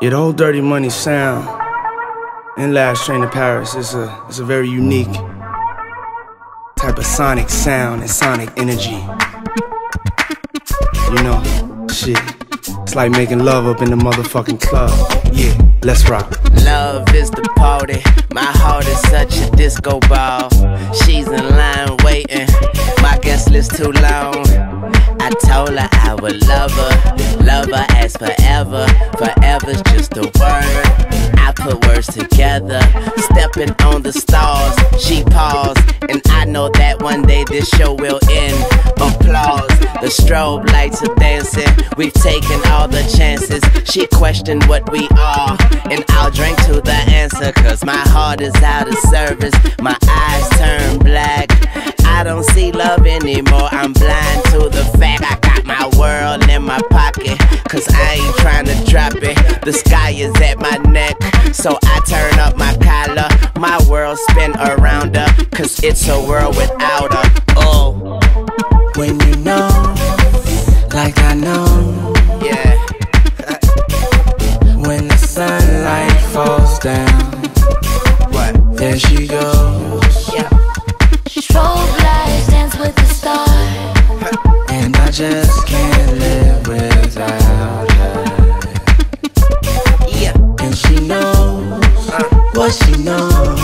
Yeah, the whole Dirty Money sound and Last Train to Paris is a very unique type of sonic sound and sonic energy. You know, shit, it's like making love up in the motherfucking club. Yeah, let's rock. Love is the party, my heart is such a disco ball. She's in line waiting, my guest list too long. I told her I would love her as forever. Forever's just a word, I put words together. Stepping on the stars, she paused, and I know that one day this show will end. Applause, the strobe lights are dancing. We've taken all the chances. She questioned what we are, and I'll drink to the answer, cause my heart is out of service. My eyes turn black, I don't see love anymore. I'm blind to the fact I got my world in my pocket, cause I ain't trying to drop it. The sky is at my neck, so I turn up my collar. My world spin around her, cause it's a world without her. Oh, when you know, like I know, yeah. When the sunlight falls down, What? there she goes. Yeah. Strobe lights dance with the stars, And I just can't live without her. Yeah. And she knows what she knows.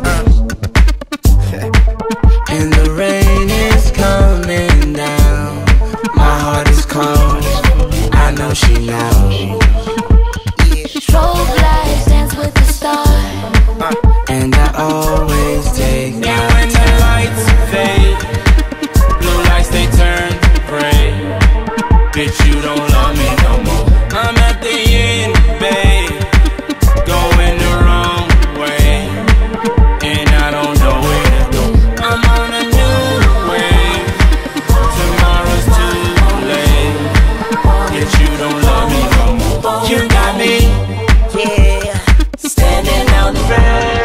And the rain is coming down. My heart is cold, I know she knows. strobe lights dance with the stars, And I always take And my when the lights fade, blue lights they turn gray. Bitch, you don't love me no more. I'm at the end, babe, going the wrong way, and I don't know where to go. I'm on a new wave, tomorrow's too late. Bitch, you don't love me no more. You got me, Yeah. standing on the verge.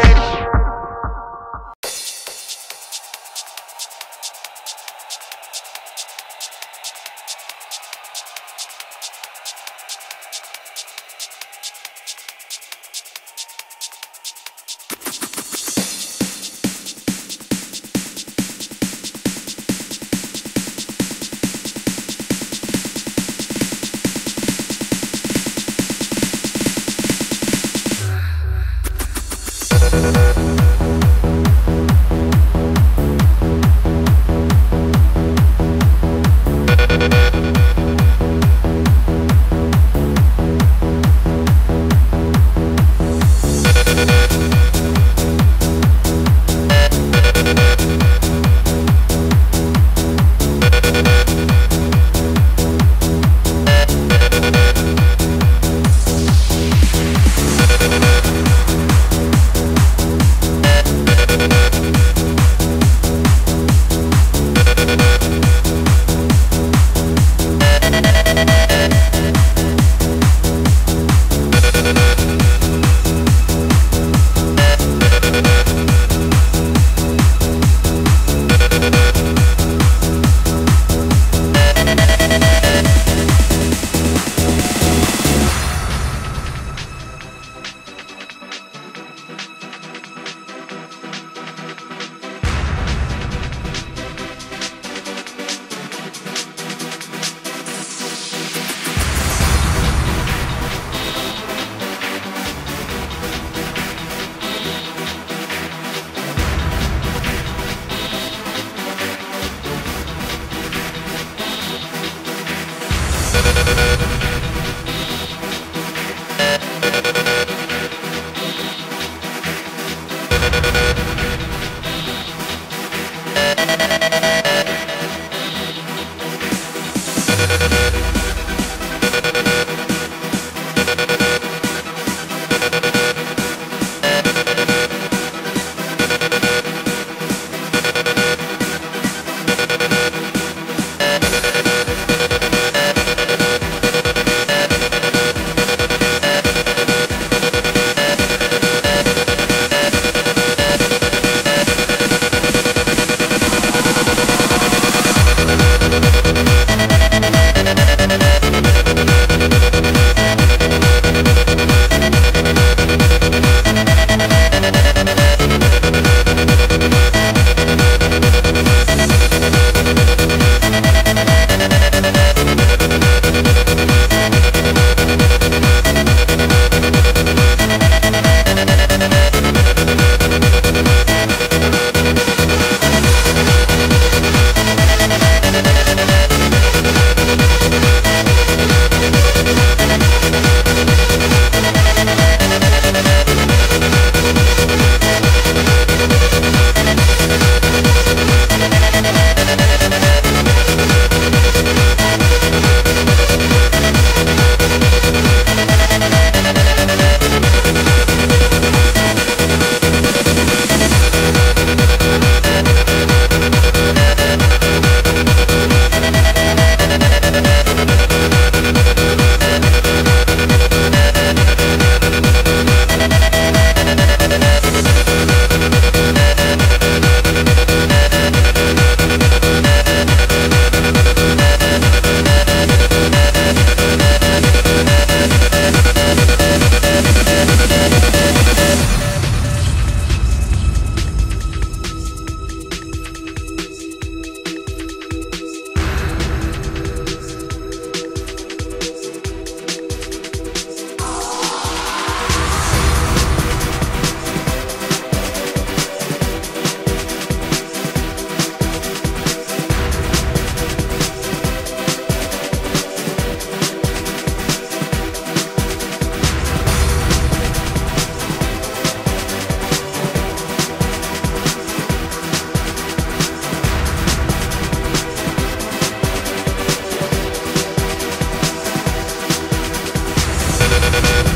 We'll be right back.